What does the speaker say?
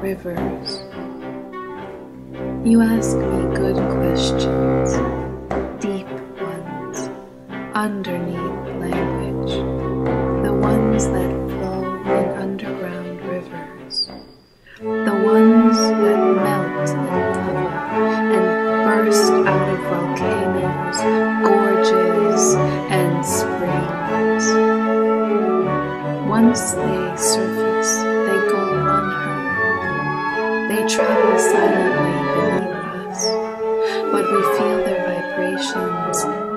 rivers. You ask me good questions, deep ones, underneath language, the ones that flow in underground rivers, the ones that melt in lava and burst out of volcanoes, gorges, and springs. Once they surface, they go unheard. They travel silently beneath us, but we feel their vibrations